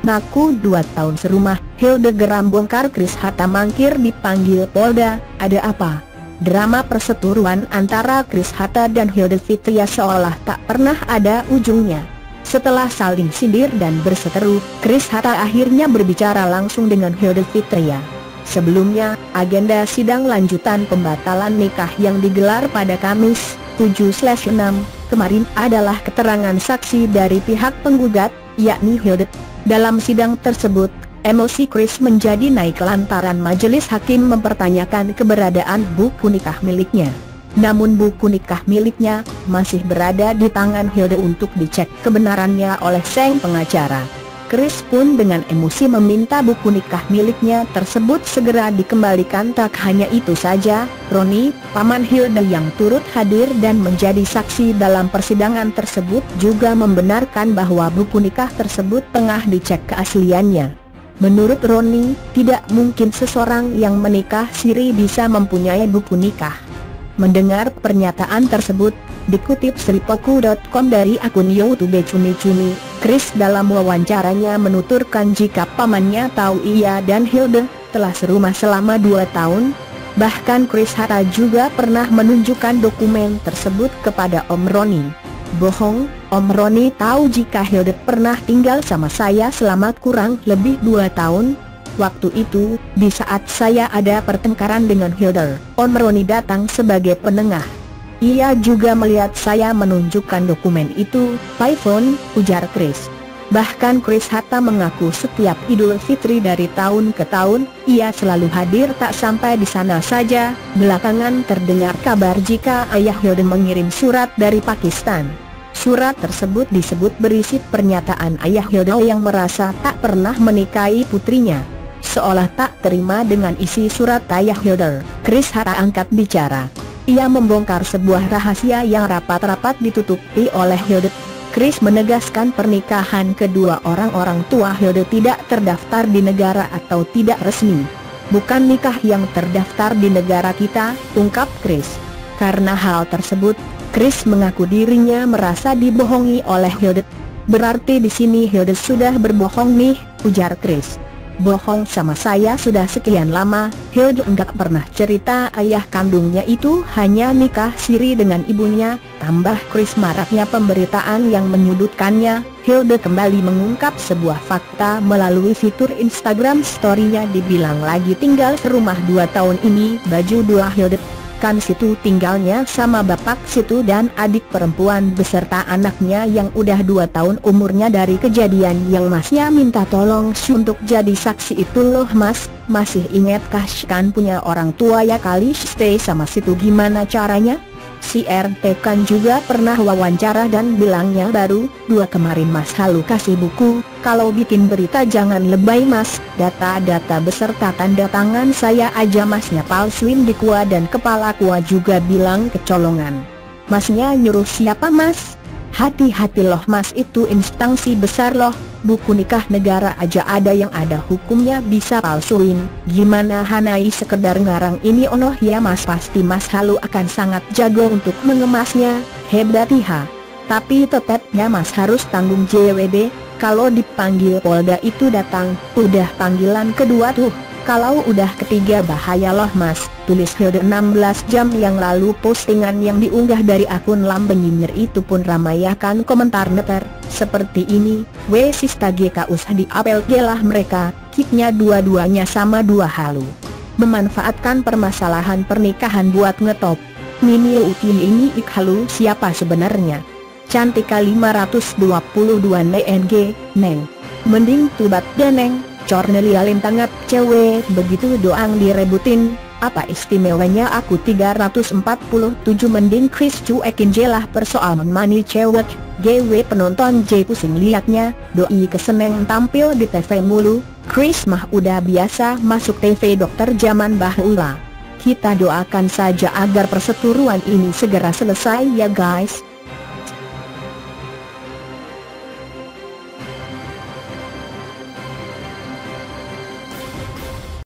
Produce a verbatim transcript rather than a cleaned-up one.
Ngaku dua tahun serumah. Hilde geram bongkar. Chris Hatta mangkir dipanggil Polda. Ada apa? Drama perseteruan antara Chris Hatta dan Hilde Fitria seolah tak pernah ada ujungnya. Setelah saling sindir dan berseteru, Chris Hatta akhirnya berbicara langsung dengan Hilde Fitria. Sebelumnya, agenda sidang lanjutan pembatalan nikah yang digelar pada Kamis tujuh enam kemarin adalah keterangan saksi dari pihak penggugat, yakni Hilde. Dalam sidang tersebut, emosi Chris menjadi naik lantaran majelis hakim mempertanyakan keberadaan buku nikah miliknya. Namun buku nikah miliknya masih berada di tangan Hilde untuk dicek kebenarannya oleh sang pengacara. Chris pun dengan emosi meminta buku nikah miliknya tersebut segera dikembalikan. Tak hanya itu saja, Roni, paman Hilde yang turut hadir dan menjadi saksi dalam persidangan tersebut juga membenarkan bahwa buku nikah tersebut tengah dicek keasliannya. Menurut Roni, tidak mungkin seseorang yang menikah siri bisa mempunyai buku nikah. Mendengar pernyataan tersebut, dikutip Seripoku dot com dari akun YouTube Cumi Cumi, Chris dalam wawancaranya menuturkan jika pamannya tahu ia dan Hilde telah serumah selama dua tahun. Bahkan Chris Hatta juga pernah menunjukkan dokumen tersebut kepada Om Roni. Bohong, Om Roni tahu jika Hilde pernah tinggal sama saya selama kurang lebih dua tahun. Waktu itu, di saat saya ada pertengkaran dengan Hilde, Om Roni datang sebagai penengah. Ia juga melihat saya menunjukkan dokumen itu, by phone, ujar Chris. Bahkan Chris Hatta mengaku setiap Idul Fitri dari tahun ke tahun, ia selalu hadir. Tak sampai di sana saja, belakangan terdengar kabar jika ayah Hilde mengirim surat dari Pakistan. Surat tersebut disebut berisi pernyataan ayah Hilde yang merasa tak pernah menikahi putrinya. Seolah tak terima dengan isi surat ayah Hilde, Chris Hatta angkat bicara. Ia membongkar sebuah rahasia yang rapat-rapat ditutupi oleh Hilde. Chris menegaskan pernikahan kedua orang-orang tua Hilde tidak terdaftar di negara atau tidak resmi. Bukan nikah yang terdaftar di negara kita, ungkap Chris. Karena hal tersebut, Chris mengaku dirinya merasa dibohongi oleh Hilde. Berarti di sini Hilde sudah berbohong nih, ujar Chris. Bohong sama saya sudah sekian lama. Hilde enggak pernah cerita ayah kandungnya itu hanya nikah siri dengan ibunya, tambah Chris maraknya pemberitaan yang menyudutkannya. Hilde kembali mengungkap sebuah fakta melalui fitur Instagram story-nya. Dibilang lagi tinggal serumah dua tahun ini, baju dua Hilde kan situ tinggalnya sama bapak situ dan adik perempuan beserta anaknya yang udah dua tahun umurnya dari kejadian yang masnya minta tolong untuk jadi saksi itu loh mas. Masih ingat kah kan punya orang tua ya kali stay sama situ gimana caranya? Si R T kan juga pernah wawancara dan bilangnya baru dua kemarin mas halu kasih buku. Kalau bikin berita jangan lebay mas, data-data beserta tanda tangan saya aja masnya palsuin di kuah dan kepala kuah juga bilang kecolongan. Masnya nyuruh siapa mas? Hati-hati loh mas, itu instansi besar loh. Buku nikah negara aja ada yang ada hukumnya bisa palsuin. Gimana Hanai sekedar ngarang ini onoh ya mas? Pasti mas halu akan sangat jago untuk mengemasnya. Hebat iha. Tapi tetapnya mas harus tanggung J W B. Kalau dipanggil Polda itu datang, udah panggilan kedua tuh. Kalau udah ketiga bahaya loh mas, tulis Hilde enam belas jam yang lalu. Postingan yang diunggah dari akun Lambe Nyinyir itu pun ramaikan komentar neter seperti ini. We sista G K usah diapel gelah mereka, kitnya dua-duanya sama dua halu. Memanfaatkan permasalahan pernikahan buat ngetop. Mini Uti ini ik halu siapa sebenarnya? Cantika lima ratus dua puluh dua N G, Neng. Mending tubat deneng, cornelia lintangap cewek begitu doang direbutin. Apa istimewanya aku tiga ratus empat puluh tujuh mending Chris cuekin jelah persoalan mani cewek. G W penonton J pusing liatnya, doi keseneng tampil di T V mulu. Chris mah udah biasa masuk T V dokter zaman bahula. Kita doakan saja agar perseteruan ini segera selesai ya guys.